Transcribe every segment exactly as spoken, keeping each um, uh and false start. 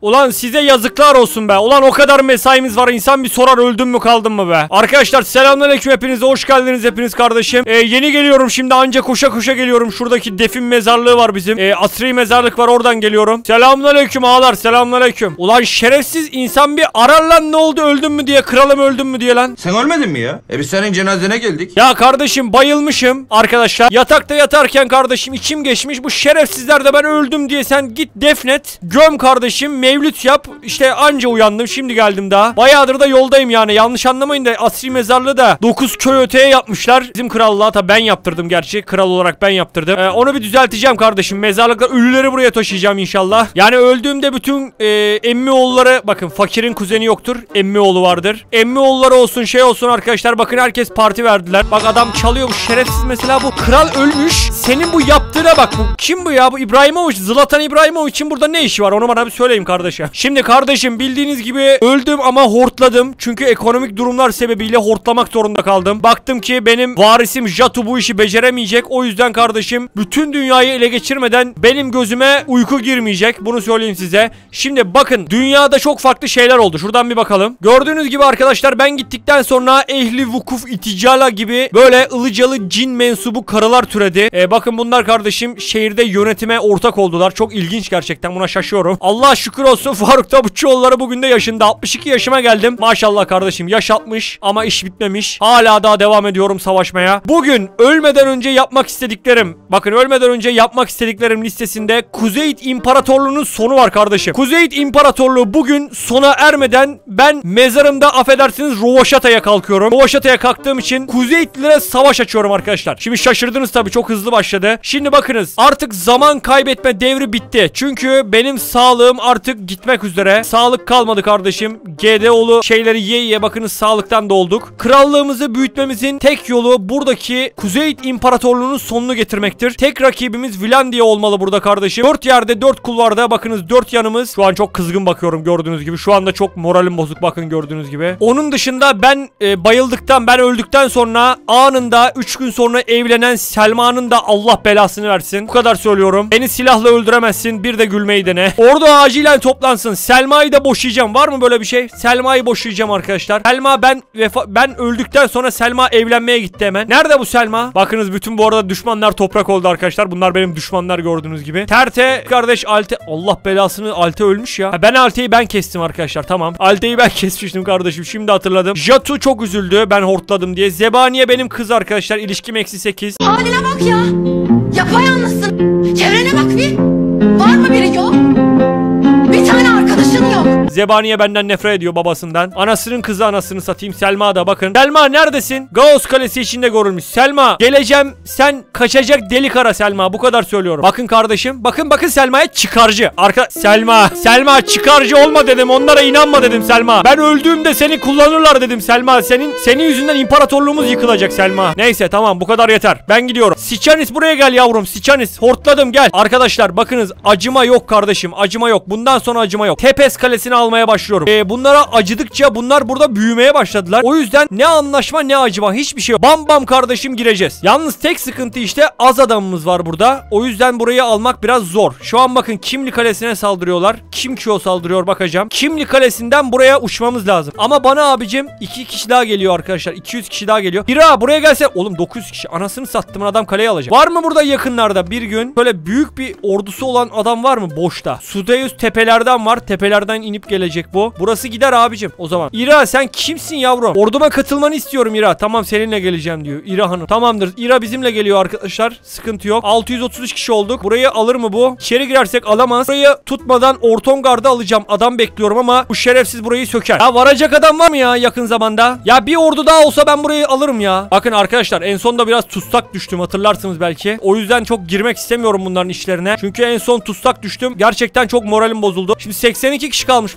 Ulan size yazıklar olsun be. Ulan o kadar mesaimiz var. İnsan bir sorar öldün mü kaldın mı be. Arkadaşlar selamünaleyküm hepinize. Hoş geldiniz hepiniz kardeşim. Ee, yeni geliyorum şimdi. Anca koşa koşa geliyorum. Şuradaki defin mezarlığı var bizim. Ee, asri mezarlık var. Oradan geliyorum. Selamünaleyküm ağalar. Selamünaleyküm. Ulan şerefsiz insan bir arar lan ne oldu öldün mü diye. Kralım öldün mü diye lan. Sen ölmedin mi ya? E biz senin cenazene geldik. Ya kardeşim bayılmışım arkadaşlar. Yatakta yatarken kardeşim içim geçmiş. Bu şerefsizler de ben öldüm diye sen git defnet. Göm kardeşim. Mevlüt yap. İşte anca uyandım. Şimdi geldim daha. Bayağıdır da yoldayım yani. Yanlış anlamayın da asri mezarlığı da dokuz köy öteye yapmışlar. Bizim krallığa tabi ben yaptırdım gerçi. Kral olarak ben yaptırdım. Ee, onu bir düzelteceğim kardeşim. Mezarlıkta ölüleri buraya taşıyacağım inşallah. Yani öldüğümde bütün e, emmi oğulları bakın fakirin kuzeni yoktur. Emmi oğlu vardır. Emmi oğulları olsun şey olsun arkadaşlar. Bakın herkes parti verdiler. Bak adam çalıyor bu şerefsiz mesela bu. Kral ölmüş. Senin bu yaptığına bak. Bu kim bu ya? Bu İbrahimovic. Zlatan İbrahimovic'in burada ne işi var? Onu bana bir söyleyin kardeşim. Şimdi kardeşim bildiğiniz gibi öldüm ama hortladım. Çünkü ekonomik durumlar sebebiyle hortlamak zorunda kaldım. Baktım ki benim varisim Jatu bu işi beceremeyecek. O yüzden kardeşim bütün dünyayı ele geçirmeden benim gözüme uyku girmeyecek. Bunu söyleyeyim size. Şimdi bakın dünyada çok farklı şeyler oldu. Şuradan bir bakalım. Gördüğünüz gibi arkadaşlar ben gittikten sonra ehli vukuf iticala gibi böyle ılıcalı cin mensubu karılar türedi. Ee, bakın bunlar kardeşim şehirde yönetime ortak oldular. Çok ilginç gerçekten, buna şaşıyorum. Allah şükür olsun Faruk Tabutçuoğulları bugün de yaşında. altmış iki yaşıma geldim. Maşallah kardeşim yaş altmış ama iş bitmemiş. Hala daha devam ediyorum savaşmaya. Bugün ölmeden önce yapmak istediklerim. Bakın ölmeden önce yapmak istediklerim listesinde Kuzeyit İmparatorluğu'nun sonu var kardeşim. Kuzeyit İmparatorluğu bugün sona ermeden ben mezarımda affedersiniz Rovaşata'ya kalkıyorum. Rovaşata'ya kalktığım için Kuzeyitlilere savaş açıyorum arkadaşlar. Şimdi şaşırdınız tabii, çok hızlı başladı. Şimdi bakınız artık zaman kaybetme devri bitti. Çünkü benim sağlığım artık gitmek üzere. Sağlık kalmadı kardeşim. G D O'lu şeyleri ye ye bakınız sağlıktan da olduk. Krallığımızı büyütmemizin tek yolu buradaki Kuzeyit İmparatorluğu'nun sonunu getirmektir. Tek rakibimiz Vilandiya olmalı burada kardeşim. Dört yerde dört kulvarda bakınız dört yanımız. Şu an çok kızgın bakıyorum gördüğünüz gibi. Şu anda çok moralim bozuk bakın gördüğünüz gibi. Onun dışında ben e, bayıldıktan ben öldükten sonra anında üç gün sonra evlenen Selma'nın da Allah belasını versin. Bu kadar söylüyorum. Beni silahla öldüremezsin. Bir de gülmeyi dene. Ordu acilen toplansın. Selma'yı da boşayacağım. Var mı böyle bir şey? Selma'yı boşayacağım arkadaşlar. Selma ben vefa ben öldükten sonra Selma evlenmeye gitti hemen. Nerede bu Selma? Bakınız bütün bu arada düşmanlar toprak oldu arkadaşlar. Bunlar benim düşmanlar gördüğünüz gibi. Terte kardeş Alte. Allah belasını, Alte ölmüş ya. Ha, ben Alte'yi ben kestim arkadaşlar. Tamam. Alte'yi ben kesmiştim kardeşim. Şimdi hatırladım. Jatu çok üzüldü. Ben hortladım diye. Zebaniye benim kız arkadaşlar. İlişkim eksi sekiz. Haline bak ya. Yapayalnızsın. Çevrene bak bir. Var mı biri? Yok. Bir tane arkadaşın yok. Zebaniye benden nefret ediyor babasından. Anasının kızı anasını satayım. Selma da bakın. Selma neredesin? Gauss Kalesi içinde görülmüş. Selma geleceğim. Sen kaçacak deli kara Selma. Bu kadar söylüyorum. Bakın kardeşim. Bakın bakın Selma'ya çıkarcı. Arka Selma. Selma çıkarcı olma dedim. Onlara inanma dedim Selma. Ben öldüğümde seni kullanırlar dedim Selma. Senin senin yüzünden imparatorluğumuz yıkılacak Selma. Neyse tamam bu kadar yeter. Ben gidiyorum. Siçanis buraya gel yavrum. Siçanis hortladım gel. Arkadaşlar bakınız acıma yok kardeşim. Acıma yok. Bundan sonra acıma yok. Tepes Kalesi'ni almaya başlıyorum. Ee, bunlara acıdıkça bunlar burada büyümeye başladılar. O yüzden ne anlaşma ne acıma hiçbir şey yok. Bam bam kardeşim gireceğiz. Yalnız tek sıkıntı işte az adamımız var burada. O yüzden burayı almak biraz zor. Şu an bakın Kimli Kalesi'ne saldırıyorlar. Kim Kyo saldırıyor bakacağım. Kimli Kalesi'nden buraya uçmamız lazım. Ama bana abicim iki kişi daha geliyor arkadaşlar. iki yüz kişi daha geliyor. Hira buraya gelse. Oğlum dokuz yüz kişi. Anasını sattım, adam kaleye alacak. Var mı burada yakınlarda bir gün böyle büyük bir ordusu olan adam var mı boşta? Sudeus tepelerden var. Tepelerden inip gelecek bu. Burası gider abicim o zaman. İra sen kimsin yavrum? Orduma katılmanı istiyorum İra. Tamam seninle geleceğim diyor İra hanım. Tamamdır. İra bizimle geliyor arkadaşlar. Sıkıntı yok. altı yüz otuz üç kişi olduk. Burayı alır mı bu? İçeri girersek alamaz. Burayı tutmadan Ortongard'ı alacağım. Adam bekliyorum ama bu şerefsiz burayı söker. Ya varacak adam var mı ya yakın zamanda? Ya bir ordu daha olsa ben burayı alırım ya. Bakın arkadaşlar en sonda biraz tutsak düştüm hatırlarsınız belki. O yüzden çok girmek istemiyorum bunların işlerine. Çünkü en son tutsak düştüm. Gerçekten çok moralim bozuldu. Şimdi seksen iki kişi kalmış burada.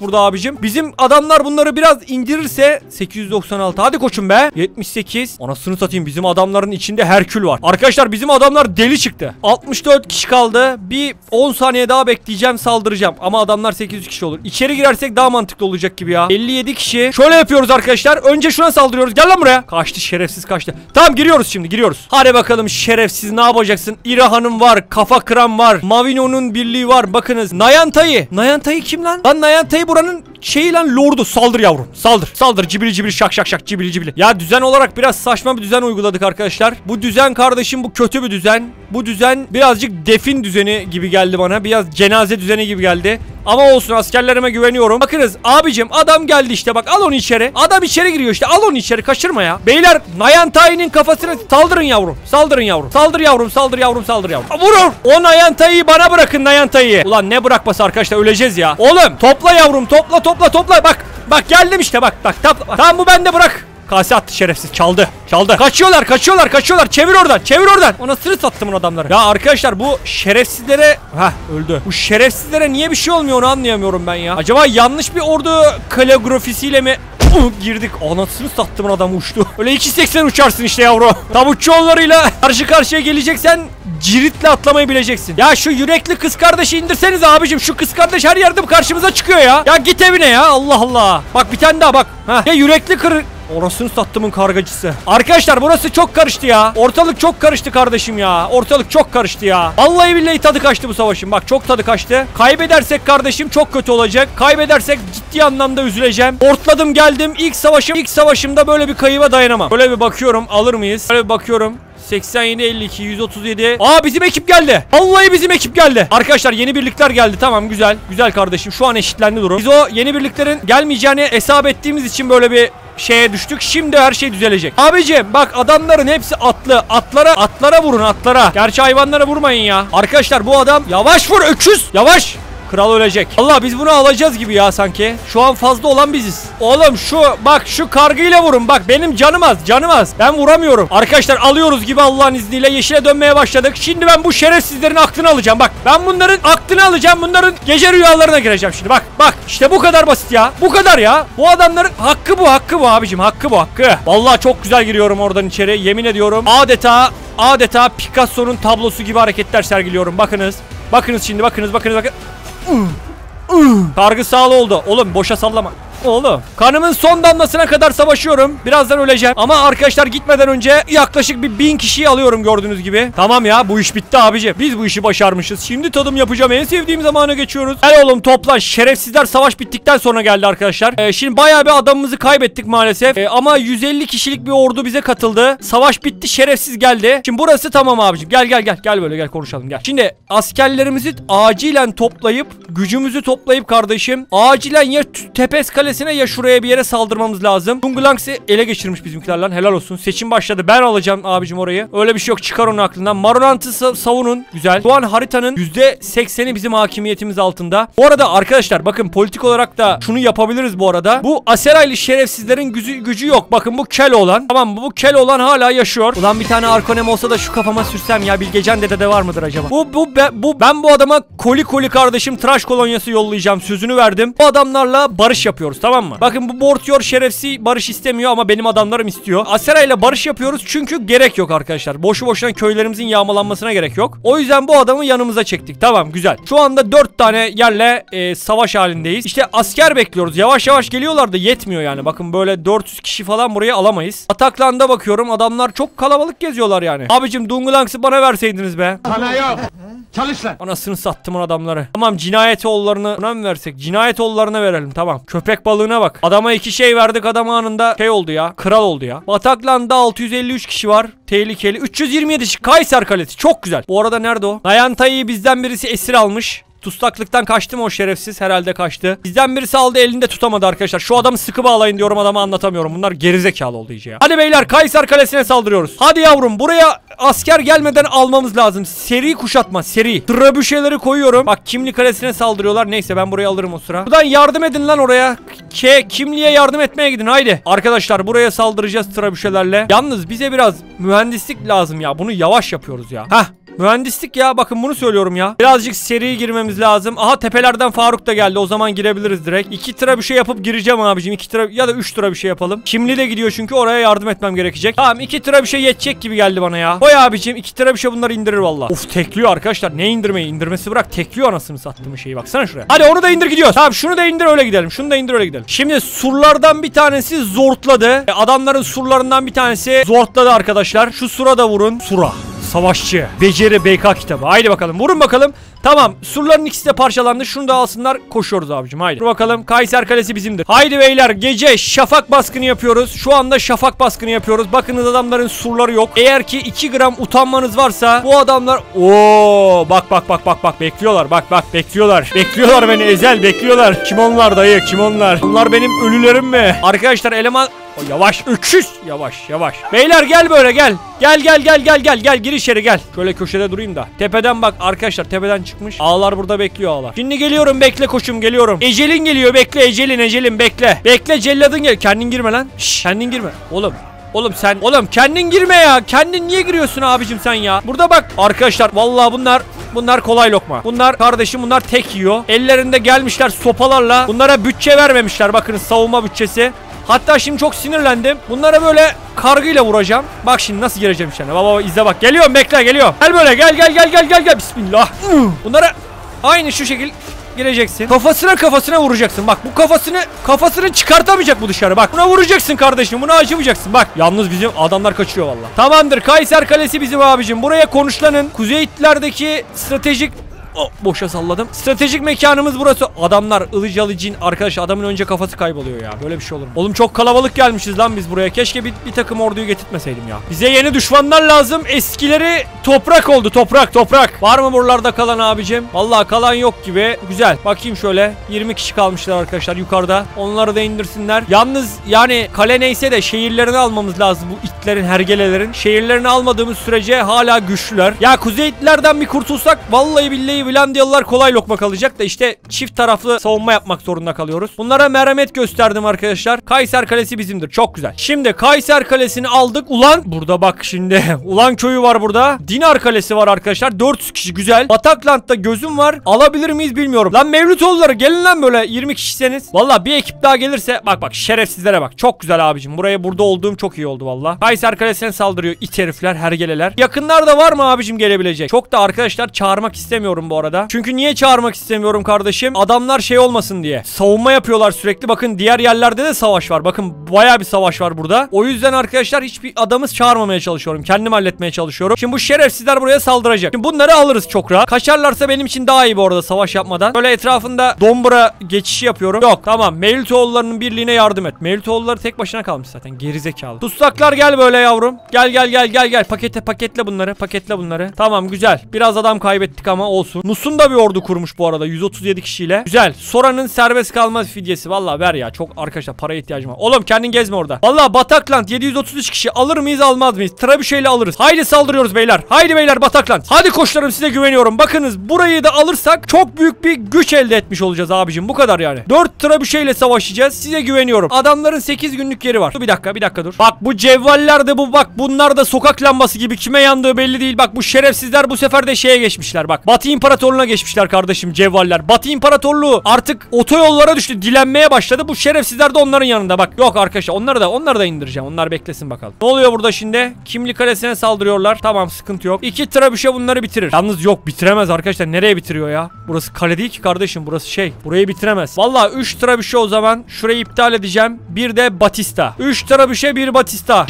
burada abicim. Bizim adamlar bunları biraz indirirse sekiz yüz doksan altı. Hadi koçum be. yetmiş sekiz. Anasını satayım, bizim adamların içinde Herkül var. Arkadaşlar bizim adamlar deli çıktı. altmış dört kişi kaldı. Bir on saniye daha bekleyeceğim, saldıracağım. Ama adamlar sekiz yüz kişi olur. İçeri girersek daha mantıklı olacak gibi ya. elli yedi kişi. Şöyle yapıyoruz arkadaşlar. Önce şuna saldırıyoruz. Gel lan buraya. Kaçtı, şerefsiz kaçtı. Tamam, giriyoruz şimdi, giriyoruz. Hadi bakalım şerefsiz, ne yapacaksın? İrahan'ın var. Kafa kıran var. Mavino'nun birliği var. Bakınız. Nayantay'ı. Nayantay'ı kim lan? Lan Nayantay'ı buranın şeyi lan, lordu. Saldır yavrum. Saldır. Saldır. Cibili cibili şak şak şak. Cibili cibili. Ya düzen olarak biraz saçma bir düzen uyguladık arkadaşlar. Bu düzen kardeşim, bu kötü bir düzen. Bu düzen birazcık defin düzeni gibi geldi bana. Biraz cenaze düzeni gibi geldi. Ama olsun, askerlerime güveniyorum. Bakınız abicim, adam geldi işte, bak al onu içeri. Adam içeri giriyor işte, al onu içeri, kaçırma ya. Beyler, Nayantay'ın kafasını saldırın yavrum. Saldırın yavrum. Saldır yavrum, saldır yavrum, saldır yavrum. Vurur. O Nayantay'ı bana bırakın, Nayantay'ı. Ulan ne bırakması arkadaşlar, öleceğiz ya. Oğlum topla yavrum, topla topla topla. Bak bak geldim işte, bak bak. Topla. Tamam, bu bende, bırak. Kase attı şerefsiz, çaldı çaldı. Kaçıyorlar kaçıyorlar kaçıyorlar, çevir oradan çevir oradan. Ona sırı sattım o adamları. Ya arkadaşlar, bu şerefsizlere, heh öldü. Bu şerefsizlere niye bir şey olmuyor, onu anlayamıyorum ben ya. Acaba yanlış bir ordu kaligrafisiyle mi uh, girdik? Anasını sattım, adam uçtu. Öyle iki seksen uçarsın işte yavru. Tabutçuoğullarıyla karşı karşıya geleceksen ciritle atlamayı bileceksin. Ya şu yürekli kız kardeşi indirseniz abicim. Şu kız kardeş her yerde karşımıza çıkıyor ya. Ya git evine ya, Allah Allah. Bak bir tane daha bak. Heh. Ya yürekli kır... Orasını sattımın kargacısı. Arkadaşlar burası çok karıştı ya. Ortalık çok karıştı kardeşim ya. Ortalık çok karıştı ya. Vallahi billahi tadı kaçtı bu savaşın. Bak çok tadı kaçtı. Kaybedersek kardeşim çok kötü olacak. Kaybedersek ciddi anlamda üzüleceğim. Ortladım geldim. İlk savaşım. İlk savaşımda böyle bir kayıba dayanamam. Böyle bir bakıyorum, alır mıyız? Böyle bir bakıyorum. seksen yedi elli iki yüz otuz yedi. Aa, bizim ekip geldi. Vallahi bizim ekip geldi. Arkadaşlar yeni birlikler geldi. Tamam, güzel. Güzel kardeşim. Şu an eşitlendi durum. Biz o yeni birliklerin gelmeyeceğini hesap ettiğimiz için böyle bir şeye düştük. Şimdi her şey düzelecek. Abicim bak, adamların hepsi atlı. Atlara atlara vurun, atlara. Gerçi hayvanlara vurmayın ya. Arkadaşlar bu adam, yavaş vur öküz. Yavaş. Kral ölecek. Allah, biz bunu alacağız gibi ya sanki. Şu an fazla olan biziz. Oğlum şu bak, şu kargıyla vurun. Bak benim canım az, canım az. Ben vuramıyorum. Arkadaşlar alıyoruz gibi, Allah'ın izniyle yeşile dönmeye başladık. Şimdi ben bu şerefsizlerin aklını alacağım. Bak ben bunların aklını alacağım. Bunların gece rüyalarına gireceğim şimdi. Bak bak işte bu kadar basit ya. Bu kadar ya. Bu adamların hakkı bu, hakkı bu abicim. Hakkı bu, hakkı. Vallahi çok güzel giriyorum oradan içeri. Yemin ediyorum. Adeta adeta Picasso'nun tablosu gibi hareketler sergiliyorum. Bakınız. Bakınız şimdi, bakınız bakınız bakın. Kargı sağlı oldu. Oğlum boşa sallama. Oğlum kanımın son damlasına kadar savaşıyorum. Birazdan öleceğim. Ama arkadaşlar gitmeden önce yaklaşık bir bin kişiyi alıyorum gördüğünüz gibi. Tamam ya, bu iş bitti abici. Biz bu işi başarmışız. Şimdi tadım yapacağım. En sevdiğim zamana geçiyoruz. Hadi oğlum toplan. Şerefsizler savaş bittikten sonra geldi arkadaşlar. Ee, şimdi bayağı bir adamımızı kaybettik maalesef. Ee, ama yüz elli kişilik bir ordu bize katıldı. Savaş bitti. Şerefsiz geldi. Şimdi burası tamam abicim. Gel gel gel. Gel böyle gel, konuşalım gel. Şimdi askerlerimizi acilen toplayıp, gücümüzü toplayıp kardeşim, acilen ya Tepes Kalesi ya şuraya bir yere saldırmamız lazım. Tungulangs'ı ele geçirmiş bizimkiler lan, helal olsun. Seçim başladı, ben alacağım abicim orayı. Öyle bir şey yok, çıkar onun aklından. Marunant'ı sa savunun, güzel. Şu an haritanın yüzde sekseni bizim hakimiyetimiz altında. Bu arada arkadaşlar bakın, politik olarak da şunu yapabiliriz bu arada. Bu Aseraylı şerefsizlerin gücü, gücü yok. Bakın bu Keloğlan. Tamam mı? Bu Keloğlan hala yaşıyor. Ulan bir tane Arkonem olsa da şu kafama sürsem ya. Bilgecan Dede'de var mıdır acaba? Bu bu be, bu ben bu adama koli koli kardeşim tıraş kolonyası yollayacağım. Sözünü verdim. Bu adamlarla barış yapıyoruz, tamam mı? Bakın bu Bortyor şerefsi barış istemiyor ama benim adamlarım istiyor. Asera ile barış yapıyoruz çünkü gerek yok arkadaşlar. Boşu boşuna köylerimizin yağmalanmasına gerek yok. O yüzden bu adamı yanımıza çektik. Tamam, güzel. Şu anda dört tane yerle e, savaş halindeyiz. İşte asker bekliyoruz. Yavaş yavaş geliyorlar da yetmiyor yani. Bakın böyle dört yüz kişi falan buraya alamayız. Ataklan'da bakıyorum, adamlar çok kalabalık geziyorlar yani. Abicim Dungulangs'ı bana verseydiniz be. Sana yok. Çalış lan. Anasını sattım adamları. Tamam, cinayet oğullarını buna mı versek? Cinayet oğullarına verelim, tamam. Köpek balığına bak. Adama iki şey verdik, adam anında şey oldu ya. Kral oldu ya. Bataklan'da altı yüz elli üç kişi var. Tehlikeli. üç yüz yirmi yedi Kayser Kalesi. Çok güzel. Bu arada nerede o? Nayantay'ı bizden birisi esir almış. Tutsaklıktan kaçtı mı o şerefsiz? Herhalde kaçtı. Bizden birisi aldı, elinde tutamadı arkadaşlar. Şu adamı sıkı bağlayın diyorum, adamı anlatamıyorum. Bunlar gerizekalı oldu iyice ya. Hadi beyler, Kayser Kalesi'ne saldırıyoruz. Hadi yavrum, buraya asker gelmeden almamız lazım. Seri kuşatma, seri. Trabüşeleri koyuyorum. Bak Kimli Kalesi'ne saldırıyorlar. Neyse ben burayı alırım o sıra. Buradan yardım edin lan oraya. Ke Kimli'ye yardım etmeye gidin haydi. Arkadaşlar buraya saldıracağız trabüşelerle. Yalnız bize biraz mühendislik lazım ya. Bunu yavaş yapıyoruz ya. Hah. Mühendislik ya, bakın bunu söylüyorum ya. Birazcık seri girmemiz lazım. Aha tepelerden Faruk da geldi. O zaman girebiliriz direkt. iki tıra bir şey yapıp gireceğim abicim. iki tıra ya da üç tıra bir şey yapalım. Şimdi de gidiyor çünkü oraya yardım etmem gerekecek. Tamam, iki tıra bir şey yetecek gibi geldi bana ya. Koy abicim, iki tıra bir şey bunları indirir valla. Uf, tekliyor arkadaşlar. Ne indirmeyi? İndirmesi bırak. Tekliyor anasını sattığım şeyi. Baksana şuraya. Hadi onu da indir gidiyor. Tamam, şunu da indir öyle gidelim. Şunu da indir öyle gidelim. Şimdi surlardan bir tanesi zortladı. E, adamların surlarından bir tanesi zortladı arkadaşlar. Şu sura da vurun. Sura. Savaşçı. Beceri B K kitabı. Haydi bakalım. Vurun bakalım. Tamam. Surların ikisi de parçalandı. Şunu da alsınlar. Koşuyoruz abicim. Haydi. Dur bakalım. Kayser Kalesi bizimdir. Haydi beyler. Gece şafak baskını yapıyoruz. Şu anda şafak baskını yapıyoruz. Bakınız adamların surları yok. Eğer ki iki gram utanmanız varsa bu adamlar... Oo, bak bak bak bak bak. Bekliyorlar. Bak bak. Bekliyorlar. Bekliyorlar beni. Ezel bekliyorlar. Kim onlar dayı? Kim onlar? Onlar benim ölülerim mi? Arkadaşlar eleman... O yavaş, öküz. Yavaş yavaş. Beyler gel böyle gel. Gel gel gel gel gel gel gir içeri gel. Şöyle köşede durayım da. Tepeden bak arkadaşlar, tepeden çıkmış. Ağlar burada bekliyor, ağlar. Şimdi geliyorum, bekle koçum, geliyorum. Ecelin geliyor, bekle Ecelin Ecelin bekle. Bekle celladın gel. Kendin girme lan. Şşş, kendin girme. Oğlum. Oğlum sen, oğlum kendin girme ya. Kendin niye giriyorsun abicim sen ya? Burada bak arkadaşlar, vallahi bunlar bunlar kolay lokma. Bunlar kardeşim, bunlar tek yiyor. Ellerinde gelmişler sopalarla. Bunlara bütçe vermemişler. Bakın savunma bütçesi. Hatta şimdi çok sinirlendim. Bunlara böyle kargıyla vuracağım. Bak şimdi nasıl gireceğim içine. Baba baba izle bak. Geliyorum, bekle, geliyorum. Gel böyle, gel gel gel gel gel gel. Bismillah. Bunlara aynı şu şekil gireceksin. Kafasına kafasına vuracaksın. Bak bu kafasını kafasını çıkartamayacak bu dışarı. Bak buna vuracaksın kardeşim. Buna acımayacaksın. Bak yalnız bizim adamlar kaçıyor valla. Tamamdır. Kayser Kalesi bizim abicim. Buraya konuşlanın. Kuzey Hitler'deki stratejik... Oh, boşa salladım. Stratejik mekanımız burası. Adamlar ılıcalı cin. Arkadaş adamın önce kafası kayboluyor ya. Böyle bir şey olur mu? Oğlum çok kalabalık gelmişiz lan biz buraya. Keşke bir, bir takım orduyu getirtmeseydim ya. Bize yeni düşmanlar lazım. Eskileri toprak oldu. Toprak toprak. Var mı buralarda kalan abicim? Vallahi kalan yok gibi. Güzel. Bakayım şöyle. yirmi kişi kalmışlar arkadaşlar yukarıda. Onları da indirsinler. Yalnız yani kale neyse de şehirlerini almamız lazım. Bu itlerin, hergelelerin. Şehirlerini almadığımız sürece hala güçlüler. Ya Kuzey Hitler'den bir kurtulsak vallahi billahi Vilandiyalılar kolay lokma kalacak da işte çift taraflı savunma yapmak zorunda kalıyoruz. Bunlara merhamet gösterdim arkadaşlar. Kayser Kalesi bizimdir. Çok güzel. Şimdi Kayser Kalesi'ni aldık. Ulan burada bak şimdi. Ulan köyü var burada. Dinar Kalesi var arkadaşlar. dört yüz kişi güzel. Batakland'da gözüm var. Alabilir miyiz bilmiyorum. Lan Mevlütoğulları gelin lan böyle yirmi kişiseniz. Valla bir ekip daha gelirse bak bak şerefsizlere bak. Çok güzel abicim. Buraya burada olduğum çok iyi oldu valla. Kayser Kalesi'ne saldırıyor it herifler, hergeleler. Yakınlarda var mı abicim gelebilecek? Çok da arkadaşlar çağırmak istemiyorum bu arada. Çünkü niye çağırmak istemiyorum kardeşim? Adamlar şey olmasın diye. Savunma yapıyorlar sürekli. Bakın diğer yerlerde de savaş var. Bakın bayağı bir savaş var burada. O yüzden arkadaşlar hiçbir adamız çağırmamaya çalışıyorum. Kendim halletmeye çalışıyorum. Şimdi bu şerefsizler buraya saldıracak. Şimdi bunları alırız çok rahat. Kaçarlarsa benim için daha iyi bu arada savaş yapmadan. Böyle etrafında dombura geçişi yapıyorum. Yok tamam. Mevlütoğullarının birliğine yardım et. Mevlütoğulları tek başına kalmış zaten. Gerizekalı. Tutsaklar gel böyle yavrum. Gel gel gel gel gel. Pakete paketle bunları. Paketle bunları. Tamam güzel. Biraz adam kaybettik ama olsun. Nus'un da bir ordu kurmuş bu arada yüz otuz yedi kişiyle. Güzel. Sora'nın serbest kalma fidyesi. Valla ver ya. Çok arkadaşlar paraya ihtiyacım var. Oğlum kendin gezme orada. Valla Batakland yedi yüz otuz üç kişi alır mıyız almaz mıyız? Trebüşe'yle alırız. Haydi saldırıyoruz beyler. Haydi beyler Batakland. Hadi koçlarım size güveniyorum. Bakınız burayı da alırsak çok büyük bir güç elde etmiş olacağız abicim. Bu kadar yani. dört Trebüşe'yle savaşacağız. Size güveniyorum. Adamların sekiz günlük yeri var. Dur bir dakika bir dakika dur. Bak bu cevvaller de bu bak bunlar da sokak lambası gibi. Kime yandığı belli değil. Bak bu şerefsizler bu sefer de şeye geçmişler bak. Batı İmparatorluğu'na geçmişler kardeşim cevvaller. Batı İmparatorluğu artık otoyollara düştü. Dilenmeye başladı. Bu şerefsizler de onların yanında. Bak yok arkadaşlar onları da onları da indireceğim. Onlar beklesin bakalım. Ne oluyor burada şimdi? Kimli Kalesi'ne saldırıyorlar. Tamam sıkıntı yok. İki Trebüşe bunları bitirir. Yalnız yok bitiremez arkadaşlar. Nereye bitiriyor ya? Burası kale değil ki kardeşim. Burası şey. Burayı bitiremez. Valla üç Trebüşe o zaman. Şurayı iptal edeceğim. Bir de Batista. üç Trebüşe bir Batista.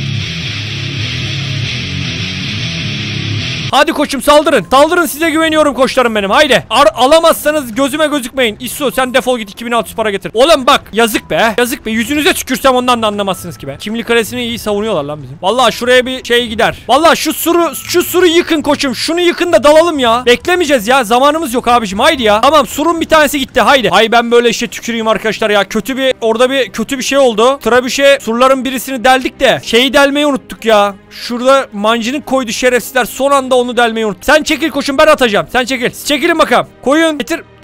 Hadi koçum saldırın. Saldırın size güveniyorum koçlarım benim. Haydi. Ar alamazsanız gözüme gözükmeyin. İsso sen defol git iki bin altı yüz para getir. Oğlum bak yazık be. Yazık be. Yüzünüze tükürsem ondan da anlamazsınız ki be. Kimli Kalesi'ni iyi savunuyorlar lan bizim. Vallahi şuraya bir şey gider. Vallahi şu suru şu suru yıkın koçum. Şunu yıkın da dalalım ya. Beklemeyeceğiz ya. Zamanımız yok abicim. Haydi ya. Tamam surun bir tanesi gitti. Haydi. Ay ben böyle işte tüküreyim arkadaşlar ya. Kötü bir orada bir kötü bir şey oldu. Trebüşe surların birisini deldik de şeyi delmeyi unuttuk ya. Şurada mancının koydu şerefsizler. Son anda onu delmeyi unuttuk. Sen çekil koçum ben atacağım. Sen çekil. Siz çekilin bakalım. Koyun. Getir.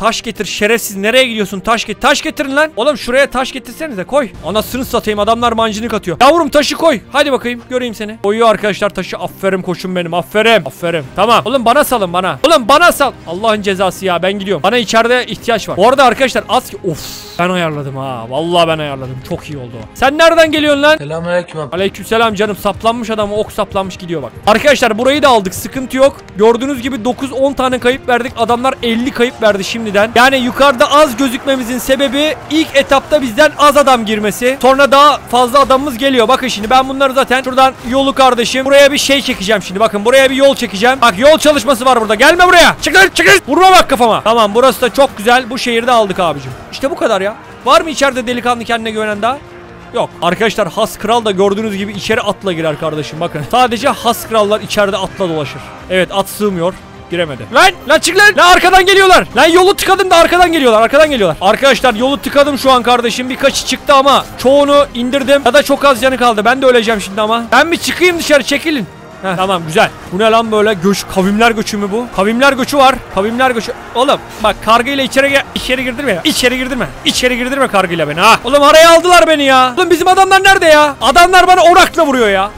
Taş getir şerefsiz, nereye gidiyorsun? Taş getir. Taş getirin lan. Oğlum şuraya taş getirsenize, koy. Anasını satayım, adamlar mancınık atıyor. Yavrum taşı koy. Hadi bakayım göreyim seni. Koyuyor arkadaşlar taşı. Aferin koçum benim, aferin. Aferin. Tamam. Oğlum bana salın bana. Oğlum bana sal. Allah'ın cezası ya, ben gidiyorum. Bana içeride ihtiyaç var. Bu arada arkadaşlar az ki of. Ben ayarladım ha. Vallahi ben ayarladım. Çok iyi oldu. Sen nereden geliyorsun lan? Selamünaleyküm abi. Aleykümselam canım. Saplanmış adam, ok saplanmış gidiyor bak. Arkadaşlar burayı da aldık. Sıkıntı yok. Gördüğünüz gibi dokuz on tane kayıp verdik. Adamlar elli kayıp verdi şimdiden. Yani yukarıda az gözükmemizin sebebi ilk etapta bizden az adam girmesi. Sonra daha fazla adamımız geliyor. Bakın şimdi ben bunları zaten şuradan yolu kardeşim. Buraya bir şey çekeceğim şimdi. Bakın buraya bir yol çekeceğim. Bak yol çalışması var burada. Gelme buraya. Çıkın çıkın. Vurma bak kafama. Tamam burası da çok güzel. Bu şehirde aldık abicim. İşte bu kadar ya. Var mı içeride delikanlı kendine güvenen daha? Yok. Arkadaşlar has kral da gördüğünüz gibi içeri atla girer kardeşim bakın. Sadece has krallar içeride atla dolaşır. Evet at sığmıyor. Giremedi. Lan lan çık lan. Lan arkadan geliyorlar. Lan yolu tıkadım da arkadan geliyorlar. Arkadan geliyorlar. Arkadaşlar yolu tıkadım şu an kardeşim. Birkaçı çıktı ama çoğunu indirdim. Ya da çok az canı kaldı. Ben de öleceğim şimdi ama. Ben bir çıkayım dışarı, çekilin. Heh, tamam güzel. Bu ne lan böyle göç, kavimler göçü mü bu? Kavimler göçü var. Kavimler göçü. Oğlum bak kargıyla içeri gel. İçeri girdirme ya. İçeri girdirme. İçeri girdirme kargıyla beni ha. Oğlum araya aldılar beni ya. Oğlum bizim adamlar nerede ya? Adamlar bana orakla vuruyor ya.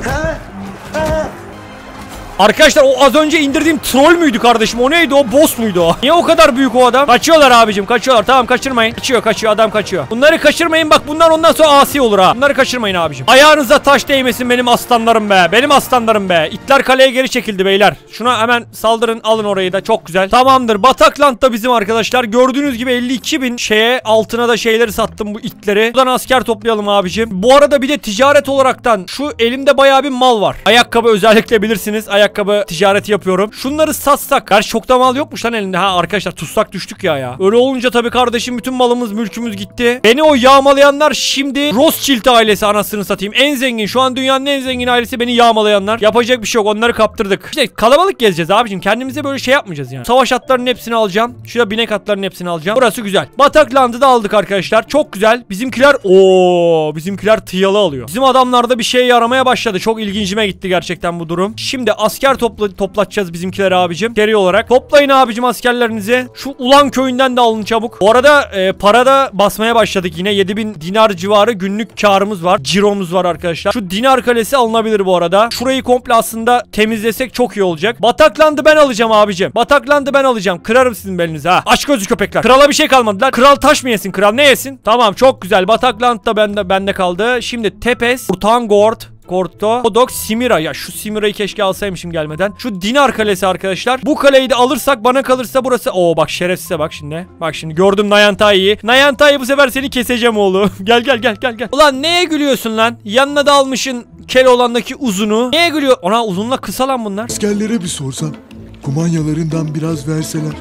Arkadaşlar o az önce indirdiğim troll müydü kardeşim? O neydi? O boss muydu o? Niye o kadar büyük o adam? Kaçıyorlar abicim, kaçıyorlar. Tamam kaçırmayın. Kaçıyor kaçıyor adam kaçıyor. Bunları kaçırmayın bak, bunlar ondan sonra asi olur ha. Bunları kaçırmayın abicim. Ayağınıza taş değmesin benim aslanlarım be. Benim aslanlarım be. İtler kaleye geri çekildi beyler. Şuna hemen saldırın, alın orayı da, çok güzel. Tamamdır. Batakland da bizim arkadaşlar. Gördüğünüz gibi elli iki bin şeye, altına da şeyleri sattım bu itleri. Buradan asker toplayalım abicim. Bu arada bir de ticaret olaraktan şu elimde bayağı bir mal var. Ayakkabı özellikle bilirsiniz. Ayakkabı ticareti yapıyorum. Şunları satsak. Gerçi çok da mal yokmuş lan elinde. Ha arkadaşlar tutsak düştük ya ya. Öyle olunca tabii kardeşim bütün malımız mülkümüz gitti. Beni o yağmalayanlar şimdi Rothschild ailesi, anasını satayım. En zengin, şu an dünyanın en zengin ailesi beni yağmalayanlar. Yapacak bir şey yok, onları kaptırdık. İşte kalabalık gezeceğiz abicim. Kendimize böyle şey yapmayacağız yani. Savaş atlarının hepsini alacağım. Şurada binek atlarının hepsini alacağım. Burası güzel. Batakland'ı da aldık arkadaşlar. Çok güzel. Bizimkiler ooo bizimkiler tıyalı alıyor. Bizim adamlarda bir şey yaramaya başladı. Çok ilgincime gitti gerçekten bu durum. Şimdi asker topla toplatacağız bizimkileri abicim. Geri olarak. Toplayın abicim askerlerinizi. Şu Ulan köyünden de alın çabuk. Bu arada e, parada basmaya başladık yine. yedi bin dinar civarı günlük karımız var. Ciromuz var arkadaşlar. Şu dinar kalesi alınabilir bu arada. Şurayı komple aslında temizlesek çok iyi olacak. Batakland'ı ben alacağım abicim. Batakland'ı ben alacağım. Kırarım sizin belinizi ha. Aç gözlü köpekler. Krala bir şey kalmadı lan. Kral taş mı yesin? Kral ne yesin? Tamam çok güzel. Batakland da bende, bende kaldı. Şimdi Tepes, Urtangord, Korto, Odok, Simira. Ya şu Simira'yı keşke alsaymışım gelmeden. Şu Dinar Kalesi arkadaşlar. Bu kaleyi de alırsak bana kalırsa burası. Oo bak şerefsize bak şimdi. Bak şimdi gördüm Nayantai'yi. Nayantai'yi bu sefer seni keseceğim oğlum. Gel gel gel gel gel. Ulan neye gülüyorsun lan? Yanına da almışın Keloğlan'daki uzunu. Neye gülüyor? Ona uzunla kısa lan bunlar. Askerlere bir sorsan. Kumanyalarından biraz verseler.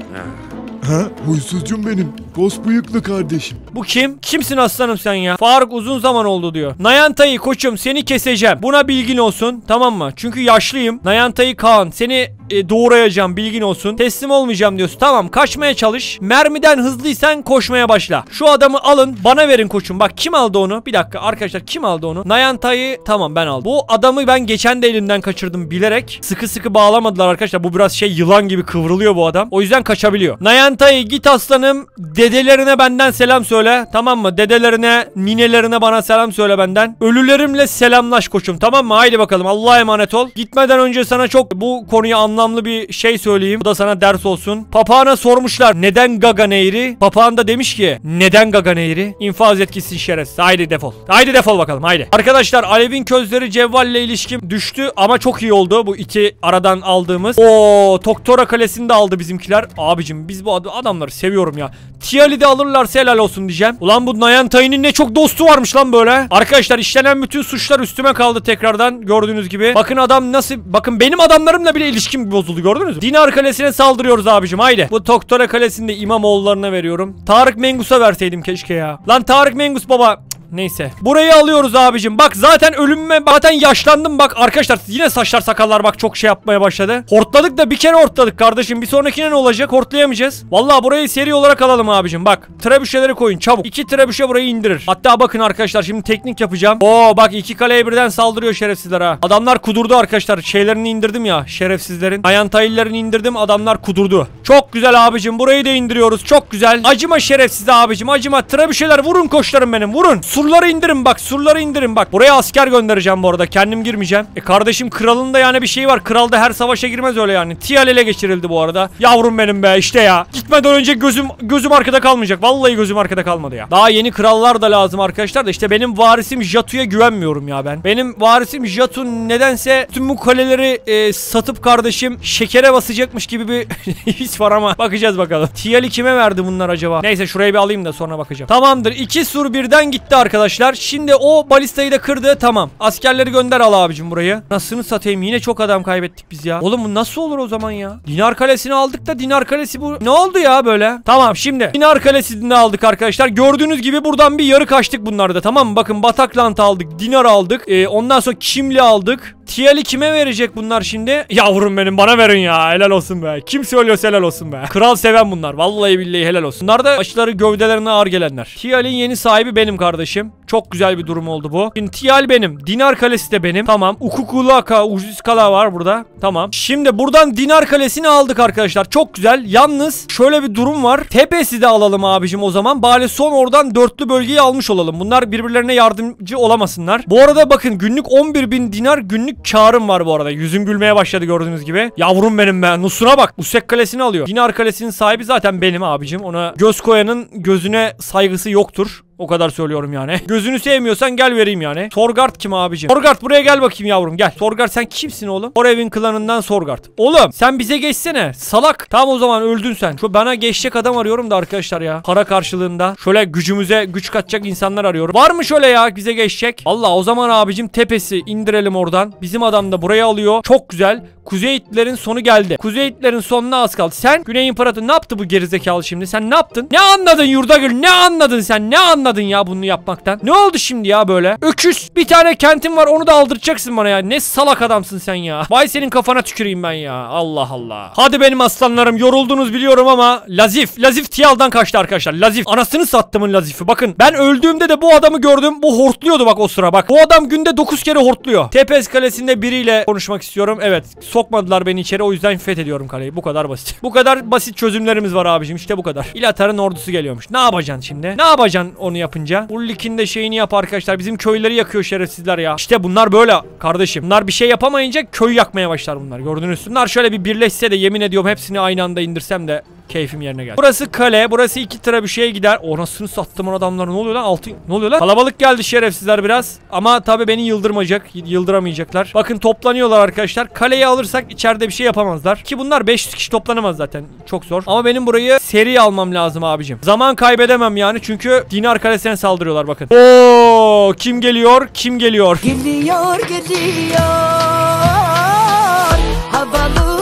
Ha, huysuzcum benim. Pos bıyıklı kardeşim. Bu kim? Kimsin aslanım sen ya? Faruk uzun zaman oldu diyor. Nayantai'yi koçum seni keseceğim. Buna bilgin olsun. Tamam mı? Çünkü yaşlıyım. Nayantai Kaan seni e, doğrayacağım, bilgin olsun. Teslim olmayacağım diyorsun. Tamam kaçmaya çalış. Mermiden hızlıysan koşmaya başla. Şu adamı alın bana verin koçum. Bak kim aldı onu? Bir dakika arkadaşlar kim aldı onu? Nayantai'yi tamam ben aldım. Bu adamı ben geçen de elimden kaçırdım bilerek. Sıkı sıkı bağlamadılar arkadaşlar. Bu biraz şey yılan gibi kıvrılıyor bu adam. O yüzden kaçabiliyor. Nayantai git aslanım. Dedelerine benden selam söyle. Tamam mı? Dedelerine, ninelerine bana selam söyle benden. Ölülerimle selamlaş koçum. Tamam mı? Haydi bakalım. Allah'a emanet ol. Gitmeden önce sana çok bu konuya anlamlı bir şey söyleyeyim. Bu da sana ders olsun. Papağana sormuşlar. Neden Gaga Nehri? Papağan da demiş ki neden Gaga Nehri? İnfaz etkisi şerefsiz. Haydi defol. Haydi defol bakalım. Haydi. Arkadaşlar Alev'in közleri Cevval'le ilişkim düştü ama çok iyi oldu. Bu iki aradan aldığımız. Oo, Toktora Kalesi'ni de aldı bizimkiler. Abicim biz bu adamları seviyorum ya. Tiali de alırlarsa helal olsun diyeceğim. Ulan bu Nayantai'nin ne çok dostu varmış lan böyle. Arkadaşlar işlenen bütün suçlar üstüme kaldı tekrardan gördüğünüz gibi. Bakın adam nasıl, bakın benim adamlarımla bile ilişkim bozuldu gördünüz mü? Dinar Kalesi'ne saldırıyoruz abicim haydi. Bu Toktora Kalesi'nde İmamoğullarına veriyorum. Tarık Mengus'a verseydim keşke ya. Lan Tarık Mengus baba. Neyse. Burayı alıyoruz abicim. Bak zaten ölümme zaten yaşlandım bak arkadaşlar. Yine saçlar sakallar bak çok şey yapmaya başladı. Hortladık da bir kere hortladık kardeşim. Bir sonrakine ne olacak? Hortlayamayacağız. Vallahi burayı seri olarak alalım abicim. Bak trebüşeleri koyun çabuk. İki trebüşe burayı indirir. Hatta bakın arkadaşlar şimdi teknik yapacağım. Oo bak iki kaleye birden saldırıyor şerefsizler ha. Adamlar kudurdu arkadaşlar. Şeylerini indirdim ya şerefsizlerin. Ayantayillerini indirdim. Adamlar kudurdu. Çok güzel abicim. Burayı da indiriyoruz. Çok güzel. Acıma şerefsiz abicim. Acıma. Trebüşeler vurun koçlarım benim. Vurun. Surları indirin bak. Surları indirin bak. Buraya asker göndereceğim bu arada. Kendim girmeyeceğim. E kardeşim kralın da yani bir şey var. Kral da her savaşa girmez öyle yani. Tial ele geçirildi bu arada. Yavrum benim be işte ya. Gitmeden önce gözüm gözüm arkada kalmayacak. Vallahi gözüm arkada kalmadı ya. Daha yeni krallar da lazım arkadaşlar da işte benim varisim Jatu'ya güvenmiyorum ya ben. Benim varisim Jatu nedense tüm bu kaleleri e, satıp kardeşim şekere basacakmış gibi bir his var ama bakacağız bakalım. Tial'i kime verdi bunlar acaba? Neyse şurayı bir alayım da sonra bakacağım. Tamamdır. İki sur birden gitti arkadaşlar. Şimdi o balistayı da kırdı. Tamam. Askerleri gönder al abicim burayı. Nasılını satayım? Yine çok adam kaybettik biz ya. Oğlum bu nasıl olur o zaman ya? Dinar Kalesi'ni aldık da Dinar Kalesi bu. Ne oldu ya böyle? Tamam şimdi. Dinar Kalesi'ni aldık arkadaşlar. Gördüğünüz gibi buradan bir yarı kaçtık bunlarda. Tamam mı? Bakın Batakland aldık. Dinar aldık. Ee, ondan sonra Kimli aldık. Tial'i kime verecek bunlar şimdi? Yavrum benim bana verin ya. Helal olsun be. Kim söylüyorsa helal olsun be. Kral seven bunlar. Vallahi billahi helal olsun. Bunlar da başları gövdelerine ağır gelenler. Tial'in yeni sahibi benim kardeşim. Çok güzel bir durum oldu bu. Şimdi Tial benim. Dinar Kalesi de benim. Tamam. Ukukulaka, Uziskala var burada. Tamam. Şimdi buradan Dinar Kalesi'ni aldık arkadaşlar. Çok güzel. Yalnız şöyle bir durum var. Tepesi de alalım abicim o zaman. Bari son oradan dörtlü bölgeyi almış olalım. Bunlar birbirlerine yardımcı olamasınlar. Bu arada bakın günlük on bir bin dinar günlük karım var bu arada. Yüzüm gülmeye başladı gördüğünüz gibi. Yavrum benim be. Nusuna bak. Usek Kalesi'ni alıyor. Dinar Kalesi'nin sahibi zaten benim abicim. Ona göz koyanın gözüne saygısı yoktur. O kadar söylüyorum yani. Gözünü sevmiyorsan gel vereyim yani. Sorgard kim abicim? Sorgard buraya gel bakayım yavrum gel. Sorgard sen kimsin oğlum? Orevin klanından Sorgard. Oğlum sen bize geçsene. Salak. Tamam o zaman öldün sen. Şu bana geçecek adam arıyorum da arkadaşlar ya. Para karşılığında. Şöyle gücümüze güç katacak insanlar arıyorum. Var mı şöyle ya bize geçecek? Allah o zaman abicim tepesi indirelim oradan. Bizim adam da buraya alıyor. Çok güzel. Kuzey Hitler'in sonu geldi. Kuzey Hitler'in sonuna az kaldı. Sen Güney İmparatoru ne yaptı bu gerizekalı şimdi? Sen ne yaptın? Ne anladın Yurdagül? Ne anladın sen? Ne anladın ya bunu yapmaktan? Ne oldu şimdi ya böyle? Öküz. Bir tane kentin var onu da aldıracaksın bana ya. Ne salak adamsın sen ya. Vay senin kafana tüküreyim ben ya. Allah Allah. Hadi benim aslanlarım yoruldunuz biliyorum ama Lazif. Lazif Tial'dan kaçtı arkadaşlar. Lazif. Anasını sattımın Lazif'i. Bakın ben öldüğümde de bu adamı gördüm. Bu hortluyordu bak o sıra bak. Bu adam günde dokuz kere hortluyor. Tepes Kalesi'nde biriyle konuşmak istiyorum. Evet. Sokmadılar beni içeri o yüzden fethediyorum kaleyi. Bu kadar basit. Bu kadar basit çözümlerimiz var abicim. İşte bu kadar. İlatar'ın ordusu geliyormuş. Ne yapacaksın şimdi? Ne yapacaksın onu yapınca? Ullik'in de şeyini yap arkadaşlar. Bizim köyleri yakıyor şerefsizler ya. İşte bunlar böyle kardeşim. Bunlar bir şey yapamayınca köy yakmaya başlar bunlar. Gördünüz. Bunlar şöyle bir birleşse de yemin ediyorum hepsini aynı anda indirsem de keyfim yerine geldi. Burası kale. Burası iki tıra bir şeye gider. Orasını sattım adamlar. Ne oluyor lan? Altı... Ne oluyor lan? Kalabalık geldi şerefsizler biraz. Ama tabii beni yıldırmayacak. Yıldıramayacaklar. Bakın toplanıyorlar arkadaşlar. Kaleyi alırsak içeride bir şey yapamazlar. Ki bunlar beş yüz kişi toplanamaz zaten. Çok zor. Ama benim burayı seri almam lazım abicim. Zaman kaybedemem yani. Çünkü Dinar Kalesi'ne saldırıyorlar bakın. Oo, kim geliyor? Kim geliyor? Geliyor geliyor. Havalı.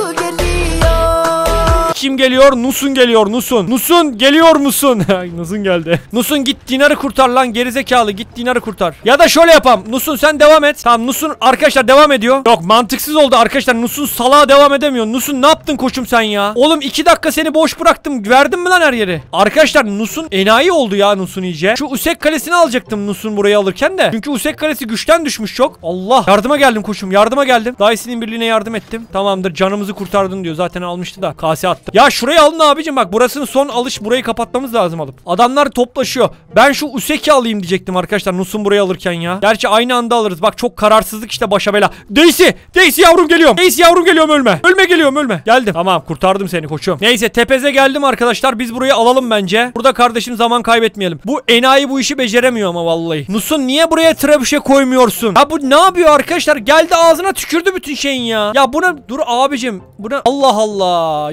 Kim geliyor? Nusun geliyor. Nusun. Nusun geliyor musun? Nusun geldi. Nusun git Dinar'ı kurtar lan gerizekalı. Git Dinar'ı kurtar. Ya da şöyle yapalım. Nusun sen devam et. Tamam Nusun arkadaşlar devam ediyor. Yok mantıksız oldu arkadaşlar. Nusun salağa devam edemiyor. Nusun ne yaptın koçum sen ya? Oğlum iki dakika seni boş bıraktım. Verdim mi lan her yeri? Arkadaşlar Nusun enayi oldu ya Nusun iyice. Şu Usek Kalesi'ni alacaktım Nusun burayı alırken de. Çünkü Usek Kalesi güçten düşmüş çok. Allah. Yardıma geldim koçum. Yardıma geldim. Dayısının birliğine yardım ettim. Tamamdır canımızı kurtardın diyor. Zaten almıştı da. Kase attı. Ya şurayı alın abicim bak burasının son alış burayı kapatmamız lazım alıp. Adamlar toplaşıyor. Ben şu Usek'i alayım diyecektim arkadaşlar Nusun burayı alırken ya. Gerçi aynı anda alırız. Bak çok kararsızlık işte başa bela. Daisy! Daisy yavrum geliyorum. Daisy yavrum geliyorum ölme. Ölme geliyorum ölme. Geldim. Tamam kurtardım seni koçum. Neyse tepeze geldim arkadaşlar. Biz burayı alalım bence. Burada kardeşim zaman kaybetmeyelim. Bu enayi bu işi beceremiyor ama vallahi. Nusun niye buraya trebüşe koymuyorsun? Ya bu ne yapıyor arkadaşlar? Geldi ağzına tükürdü bütün şeyin ya. Ya buna dur abicim. Buna Allah Allah. Yok ya.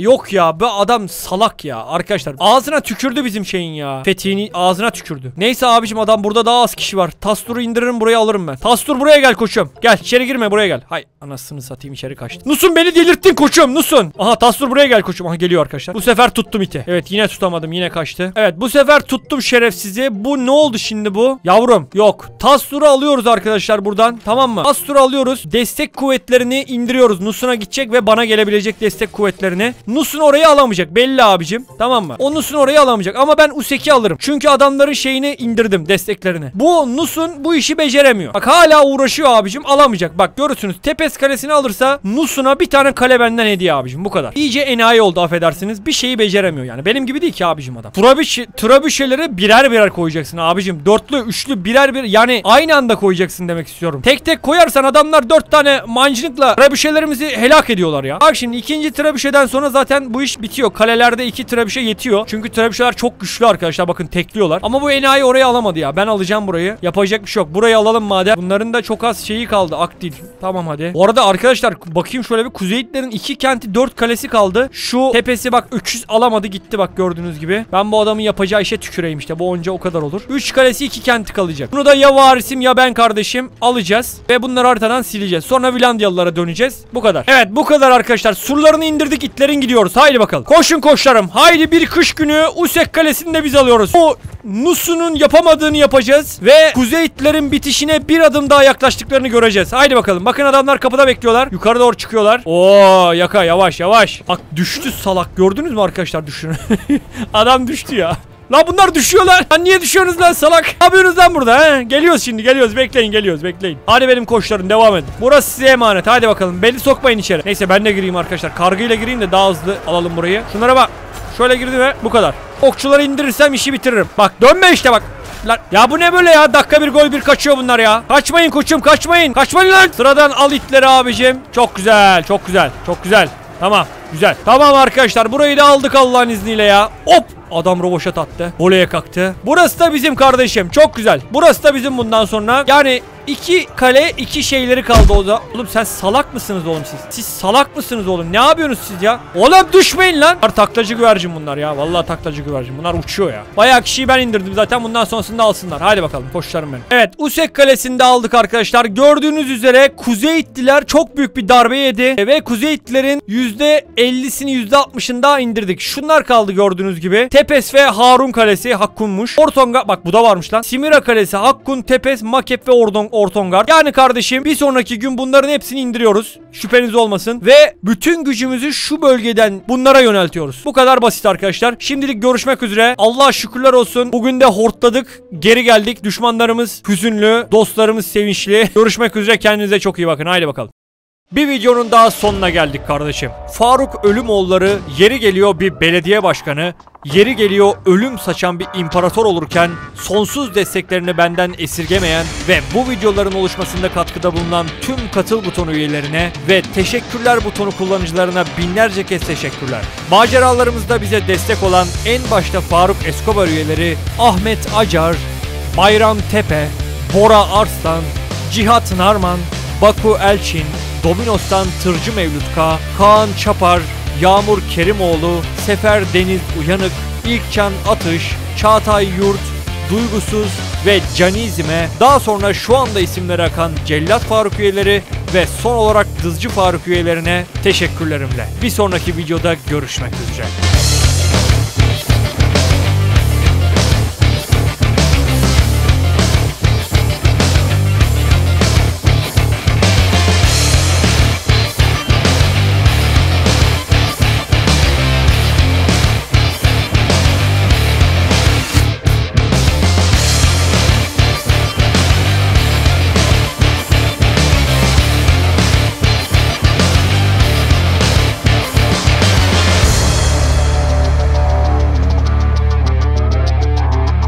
ya. Bu adam salak ya arkadaşlar. Ağzına tükürdü bizim şeyin ya. Fethi'nin ağzına tükürdü. Neyse abicim, adam burada daha az kişi var. Tastur'u indiririm, buraya alırım ben. Tastur buraya gel koçum. Gel içeri girme, buraya gel. Hay anasını satayım, içeri kaçtı. Nusun beni delirttin koçum, Nusun. Aha Tastur buraya gel koçum. Aha geliyor arkadaşlar. Bu sefer tuttum iti. Evet yine tutamadım, yine kaçtı. Evet bu sefer tuttum şerefsizi. Bu ne oldu şimdi bu? Yavrum yok. Tastur'u alıyoruz arkadaşlar buradan. Tamam mı? Tastur'u alıyoruz. Destek kuvvetlerini indiriyoruz. Nusun'a gidecek ve bana gelebilecek destek kuvvetlerini. Nusun orayı alamayacak belli abicim. Tamam mı? O Nusun orayı alamayacak ama ben Usek'i alırım. Çünkü adamların şeyini indirdim, desteklerini. Bu Nusun bu işi beceremiyor. Bak hala uğraşıyor abicim, alamayacak. Bak görürsünüz, Tepes kalesini alırsa Nusun'a bir tane kale benden hediye abicim, bu kadar. İyice enayi oldu affedersiniz. Bir şeyi beceremiyor yani. Benim gibi değil ki abicim adam. Trabüş, trabüşeleri birer birer koyacaksın abicim. Dörtlü, üçlü, birer bir, yani aynı anda koyacaksın demek istiyorum. Tek tek koyarsan adamlar dört tane mancınıkla trabüşelerimizi helak ediyorlar ya. Bak şimdi ikinci trabüşeden sonra zaten bu iş bitiyor. Kalelerde iki trabüşe yetiyor. Çünkü trabüşeler çok güçlü arkadaşlar. Bakın tekliyorlar. Ama bu enayi oraya alamadı ya. Ben alacağım burayı. Yapacak bir şey yok. Burayı alalım madem. Bunların da çok az şeyi kaldı. Aktif. Tamam hadi. Bu arada arkadaşlar bakayım şöyle bir, Kuzeyitlerin iki kenti dört kalesi kaldı. Şu tepesi bak üç yüz alamadı gitti bak gördüğünüz gibi. Ben bu adamın yapacağı işe tüküreyim işte. Bu onca o kadar olur. üç kalesi iki kenti kalacak. Bunu da ya varisim ya ben kardeşim alacağız. Ve bunları haritadan sileceğiz. Sonra Vilandyalılara döneceğiz. Bu kadar. Evet bu kadar arkadaşlar. Surlarını indirdik, itlerin gidiyoruz. Haydi bakalım. Koşun koçlarım. Haydi bir kış günü Usek kalesini de biz alıyoruz. O Nusun'un yapamadığını yapacağız. Ve Kuzeyitlerin bitişine bir adım daha yaklaştıklarını göreceğiz. Haydi bakalım. Bakın adamlar kapıda bekliyorlar. Yukarı doğru çıkıyorlar. Oo yaka yavaş yavaş. Bak düştü salak. Gördünüz mü arkadaşlar düşün. Adam düştü ya. Lan bunlar düşüyorlar. Lan niye düşüyorsunuz lan salak? Ne yapıyorsunuz lan burada he? Geliyoruz şimdi geliyoruz. Bekleyin geliyoruz bekleyin. Hadi benim koçlarım devam edin. Burası size emanet. Hadi bakalım. Beni sokmayın içeri. Neyse ben de gireyim arkadaşlar. Kargıyla gireyim de daha hızlı alalım burayı. Şunlara bak. Şöyle girdi ve bu kadar. Okçuları indirirsem işi bitiririm. Bak dönme işte bak. Lan, ya bu ne böyle ya? Dakika bir gol bir kaçıyor bunlar ya. Kaçmayın koçum kaçmayın. Kaçmayın lan. Sıradan al itleri abicim. Çok güzel çok güzel çok güzel. Tamam güzel. Tamam arkadaşlar burayı da aldık Allah'ın izniyle ya. Hop. Adam roboşat attı. Voleye kalktı. Burası da bizim kardeşim. Çok güzel. Burası da bizim bundan sonra. Yani iki kale iki şeyleri kaldı o da. Oğlum sen salak mısınız oğlum siz? Siz salak mısınız oğlum? Ne yapıyorsunuz siz ya? Oğlum düşmeyin lan. Taklacı güvercin bunlar ya. Vallahi taklacı güvercin. Bunlar uçuyor ya. Bayağı kişiyi ben indirdim zaten. Bundan sonrasında alsınlar. Haydi bakalım. Koçlarım benim. Evet. Usek kalesini de aldık arkadaşlar. Gördüğünüz üzere Kuzeyitliler çok büyük bir darbe yedi. Ve Kuzeyitlilerin yüzde ellisini yüzde altmışını daha indirdik. Şunlar kaldı gördüğünüz gibi. Tepes ve Harun kalesi Hakkun'muş. Ortonga bak bu da varmış lan. Simira kalesi Hakkun, Tepes, Makep ve Ordon Ortongard. Yani kardeşim bir sonraki gün bunların hepsini indiriyoruz. Şüpheniz olmasın. Ve bütün gücümüzü şu bölgeden bunlara yöneltiyoruz. Bu kadar basit arkadaşlar. Şimdilik görüşmek üzere. Allah'a şükürler olsun. Bugün de hortladık. Geri geldik. Düşmanlarımız hüzünlü. Dostlarımız sevinçli. Görüşmek üzere. Kendinize çok iyi bakın. Haydi bakalım. Bir videonun daha sonuna geldik kardeşim. Faruk Ölümoğulları yeri geliyor bir belediye başkanı, yeri geliyor ölüm saçan bir imparator olurken sonsuz desteklerini benden esirgemeyen ve bu videoların oluşmasında katkıda bulunan tüm katıl butonu üyelerine ve teşekkürler butonu kullanıcılarına binlerce kez teşekkürler. Maceralarımızda bize destek olan en başta Faruk Escobar üyeleri Ahmet Acar, Bayram Tepe, Bora Arslan, Cihat Narman, Baku Elçin, Dominos'tan Tırcı Mevlüt K, Kaan Çapar, Yağmur Kerimoğlu, Sefer Deniz Uyanık, İlkcan Atış, Çağatay Yurt, Duygusuz ve Canizime, daha sonra şu anda isimleri akan Cellat Faruk üyeleri ve son olarak Dızcı Faruk üyelerine teşekkürlerimle. Bir sonraki videoda görüşmek üzere.